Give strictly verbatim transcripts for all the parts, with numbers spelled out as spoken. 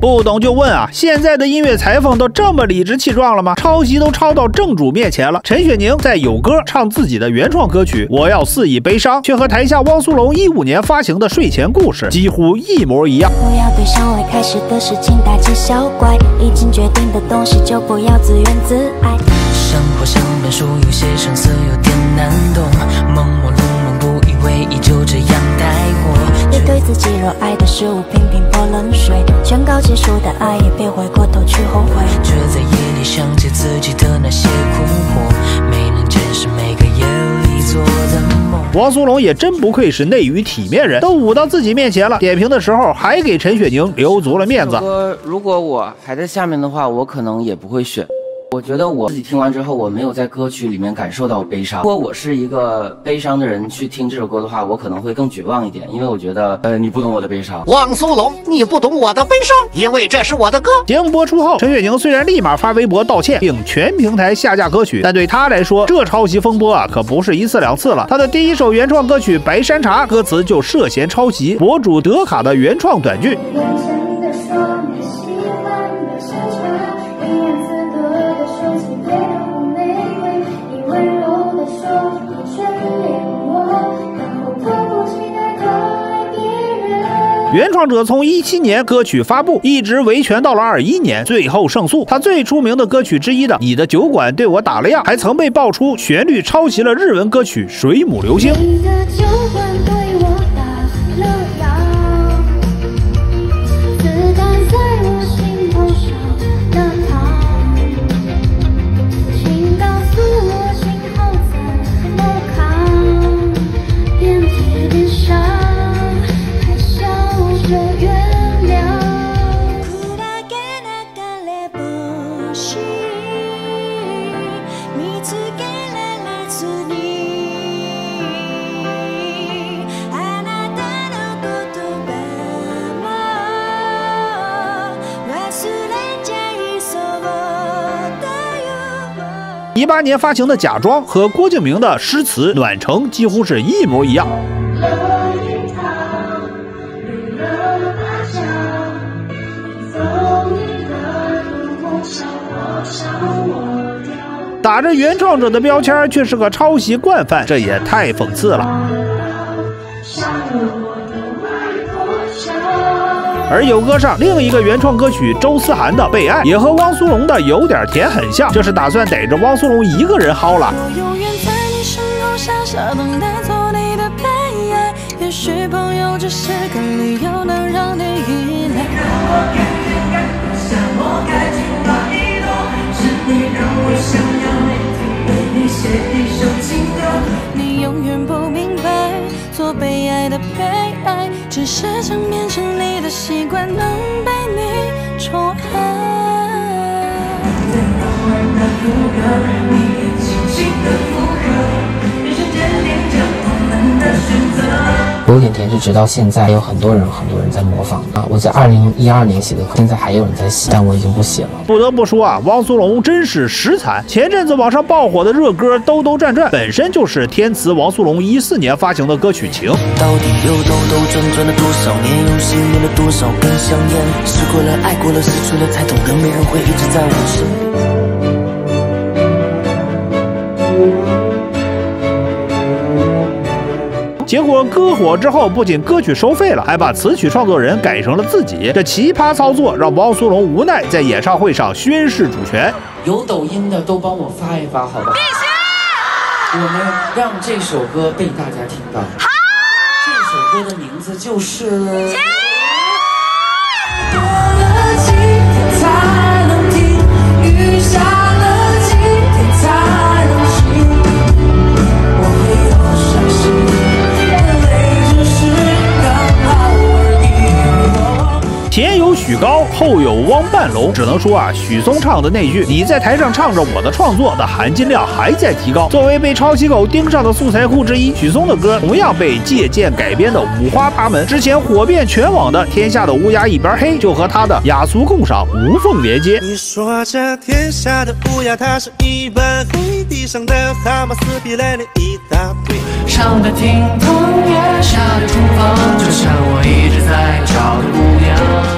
不懂就问啊！现在的音乐裁缝都这么理直气壮了吗？抄袭都抄到正主面前了。陈雪凝在有歌唱自己的原创歌曲《我要肆意悲伤》，却和台下汪苏泷一五年发行的《睡前故事》几乎一模一样。 不要对向外开始的事情大惊小怪，已经决定的东西就不要自怨自艾。 生活像本书，有些生涩有点难懂，朦朦胧胧不以为意，就这样带过。 别对自己热爱的事物频频泼冷水，宣告结束的爱也别回过头去后悔。 却在夜里想起自己的那些困惑，没能解释每个夜里做的梦。 汪苏泷也真不愧是内娱体面人，都舞到自己面前了，点评的时候还给陈雪凝留足了面子。 如果我还在下面的话，我可能也不会选。我觉得我自己听完之后，我没有在歌曲里面感受到悲伤。如果我是一个悲伤的人去听这首歌的话，我可能会更绝望一点，因为我觉得，呃，你不懂我的悲伤。 汪苏泷，你不懂我的悲伤，因为这是我的歌。 节目播出后，陈雪凝虽然立马发微博道歉，并全平台下架歌曲，但对她来说，这抄袭风波啊，可不是一次两次了。她的第一首原创歌曲《白山茶》，歌词就涉嫌抄袭博主德卡的原创短剧。原创者从一七年歌曲发布一直维权到了二一年，最后胜诉。他最出名的歌曲之一的《你的酒馆对我打了烊》，还曾被爆出旋律抄袭了日文歌曲《水母流星》。 你的酒馆对我打了烊，子弹在我心头上了膛，请告诉我今后怎么扛，遍体鳞伤。 一八年发行的《假装》和郭敬明的诗词《暖城》几乎是一模一样。打着原创者的标签，却是个抄袭惯犯，这也太讽刺了。而有歌上另一个原创歌曲周思涵的《被爱》，也和汪苏泷的《有点甜》很像，这是打算逮着汪苏泷一个人薅了。 我永远在你身后傻傻等待做你的被爱，也许朋友只是个理由，能让你依赖。我感觉该放下，我该去哪一朵？是你让我想要每天为你写一首情歌。你永远不明白，做被爱的被爱，只是想变成你的习惯，能被你宠爱。在偶尔的副歌，你也轻轻的附和，人生坚定着我们的选择。 有点甜是直到现在有很多人很多人在模仿啊！我在二零一二年写的歌，现在还有人在写，但我已经不写了。 不得不说啊，汪苏泷真是实惨。前阵子网上爆火的热歌《兜兜转转》，本身就是填词汪苏泷一四年发行的歌曲《情》。 到底又兜兜转转了多少年，用心念了多少根香烟，试过了，爱过了，失去了，才懂得没人会一直在我身边。 结果歌火之后，不仅歌曲收费了，还把词曲创作人改成了自己。这奇葩操作让汪苏泷无奈，在演唱会上宣示主权。 有抖音的都帮我发一发，好不好？我们让这首歌被大家听到。好，这首歌的名字就是《 过了几天才能停，雨下了几天才能晴，我会有伤心。 前有许高，后有汪半龙，只能说啊，许嵩唱的那句"你在台上唱着我的创作"的含金量还在提高。作为被抄袭狗盯上的素材库之一，许嵩的歌同样被借鉴改编的五花八门。之前火遍全网的《天下的乌鸦一边黑》，就和他的雅俗共赏无缝连接。 你说这天下的乌鸦它是一般黑，地上的蛤蟆死皮赖脸一大堆， 唱得挺痛，月下的厨房，就像我一直在找的姑娘。 你说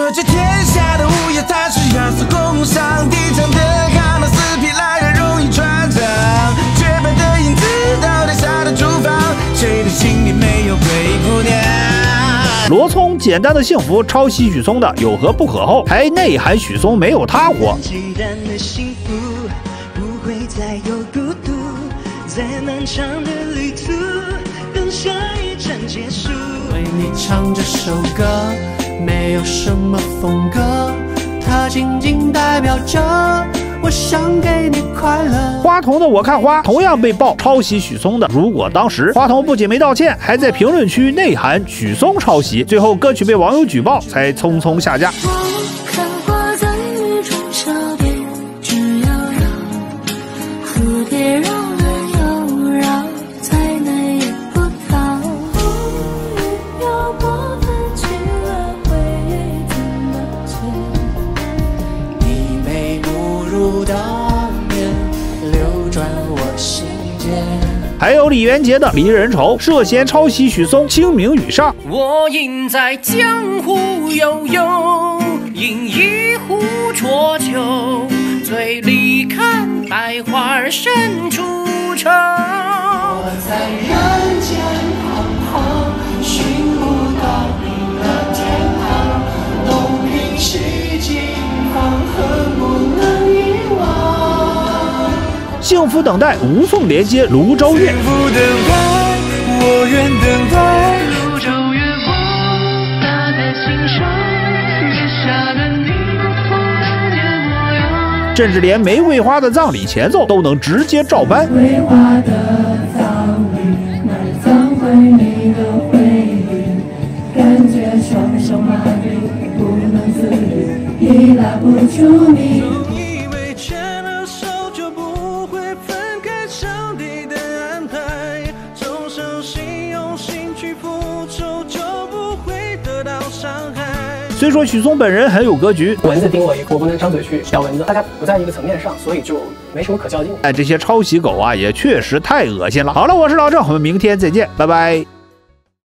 说这天下的乌鸦，它是要素共赏，地上的蛤蟆死皮赖脸容易穿肠，洁白的影子到底下的厨房，谁的心里没有灰姑娘？ 罗聪简单的幸福抄袭许嵩的有何不可后，还内涵许嵩没有他火。 既然的幸福不会再有孤独，在漫长的旅途等下一站结束。 为你唱这首歌，没有什么风格，它仅仅代表着我想给你快乐。 花童的我看花同样被曝抄袭许嵩的，如果当时花童不仅没道歉，还在评论区内涵许嵩抄袭，最后歌曲被网友举报，才匆匆下架。 我看花在雨中小便，只要让蝴蝶绕了又绕，再难也不到。风雨摇拨泛起了回忆，怎么解？ 你眉目如当年，流转我心间。 还有李元杰的《离人愁》涉嫌抄袭许嵩《清明雨上》。 我应在江湖悠悠，饮一壶浊酒，醉里看百花深处愁。我在人间彷徨，寻不到你的天堂，东临西尽黄河不能遗忘。 幸福等待无缝连接泸州月。 幸福等待，我愿等待。 泸州月光打在心上，月下的你不风来的模样。 甚至连玫瑰花的葬礼前奏都能直接照搬。 玫瑰花的葬礼，那里葬回你的回忆，感觉双手麻痹，不能自律，依赖不住你。 以为牵了手就不会分开，上帝的安排，总相信用心去付出就不会得到伤害。 虽说许嵩本人很有格局， 蚊子叮我一口，我不能张嘴去咬蚊子，大家不在一个层面上，所以就没什么可较劲。 但这些抄袭狗啊，也确实太恶心了。好了，我是老郑，我们明天再见，拜拜。